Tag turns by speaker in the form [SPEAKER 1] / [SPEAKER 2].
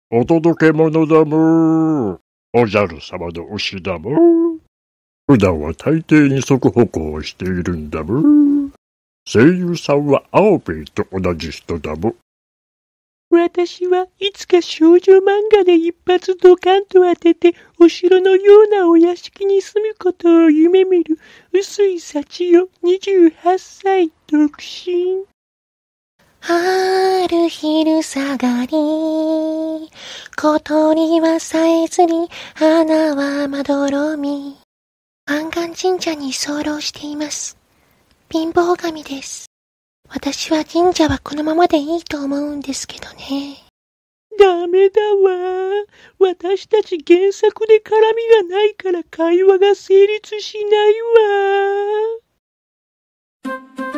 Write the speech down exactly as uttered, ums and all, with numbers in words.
[SPEAKER 1] お届け物だむー。おじゃる様の牛だむー。普段は大抵二足歩行をしているんだむー。声優さんはアオベイと同じ人だむ。
[SPEAKER 2] 私はいつか少女漫画で一発ドカンと当ててお城のようなお屋敷に住むことを夢見る薄井幸代にじゅうはっさい独身。
[SPEAKER 3] 春昼下がり、小鳥はさえずり、花はまどろみ。安願神社に居候しています。貧乏神です。私は神社はこのままでいいと思うんですけどね。
[SPEAKER 2] ダメだわ。私たち原作で絡みがないから会話が成立しないわ。